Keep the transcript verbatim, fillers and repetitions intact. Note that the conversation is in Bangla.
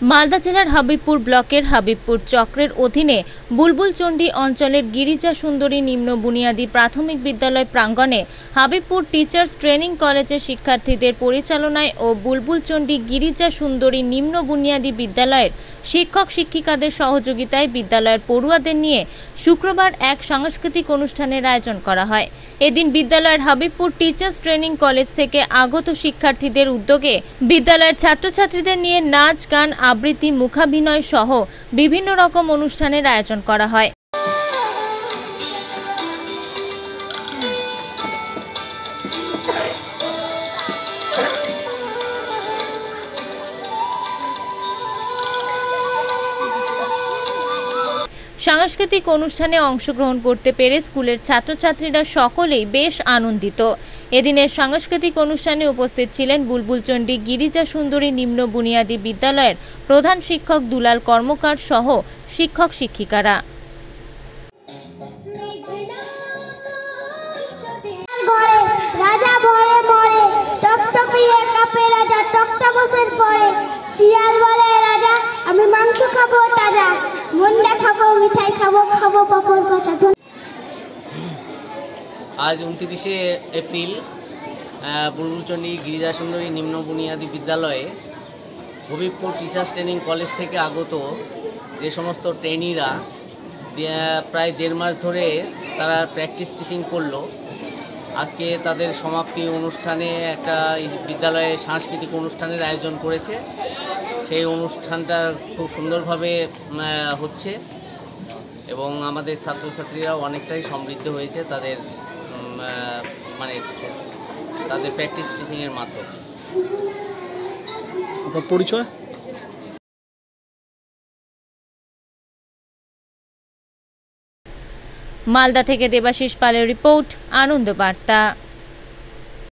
মালদা জেলার হাবিবপুর ব্লকের হাবিবপুর চক্রের অধীনে বুলবুলচন্ডী অঞ্চলের গিরিজা সুন্দরী নিম্ন বুনিয়াদী প্রাথমিক বিদ্যালয় প্রাঙ্গণে হাবিবপুর টিচার্স ট্রেনিং কলেজের শিক্ষার্থীদের পরিচালনায় ও বুলবুলচন্ডী গিরিজা সুন্দরী নিম্ন বুনিয়াদী বিদ্যালয়ের শিক্ষক শিক্ষিকাদের সহযোগিতায় বিদ্যালয়ের পড়ুয়াদের নিয়ে শুক্রবার এক সাংস্কৃতিক অনুষ্ঠানের আয়োজন করা হয়। এদিন বিদ্যালয়ের হাবিবপুর টিচার্স ট্রেনিং কলেজ থেকে আগত শিক্ষার্থীদের উদ্যোগে বিদ্যালয়ের ছাত্রছাত্রীদের নিয়ে নাচ গান আবৃত্তি মুখাভিনয় সহ বিভিন্ন রকম অনুষ্ঠানের আয়োজন করা হয়। সাংস্কৃতিক অনুষ্ঠানে অংশগ্রহণ করতে পেরে স্কুলের ছাত্রছাত্রীরা সকলেই বেশ আনন্দিত। এদিনের সাংস্কৃতিক অনুষ্ঠানে উপস্থিত ছিলেন বুলবুলচন্ডী গিরিজা সুন্দরী নিম্ন বুনিয়াদী বিদ্যালয়ের প্রধান শিক্ষক দুলাল কর্মকার সহ শিক্ষক শিক্ষিকারা। আমি মাংস খাবো তাজা, মন্ডা খাবো, মিঠাই খাবো, খাবো পাপড় ভাজা। আজ উনত্রিশে এপ্রিল বুলবুলচন্ডী গিরিজা সুন্দরী নিম্ন বুনিয়াদী বিদ্যালয়ে হাবিবপুর টিচার্স ট্রেনিং কলেজ থেকে আগত যে সমস্ত ট্রেনিরা প্রায় দেড় মাস ধরে তারা প্র্যাকটিস টিচিং করলো, আজকে তাদের সমাপ্তি অনুষ্ঠানে একটা বিদ্যালয়ে সাংস্কৃতিক অনুষ্ঠানের আয়োজন করেছে। সেই অনুষ্ঠানটা খুব সুন্দরভাবে হচ্ছে এবং আমাদের ছাত্রছাত্রীরা অনেকটাই সমৃদ্ধ হয়েছে তাদের মানে তাদের প্র্যাকটিস টিচিংয়ের মাধ্যমে। পরিচয় মালদা থেকে দেবাশিস পালের রিপোর্ট, আনন্দ বার্তা।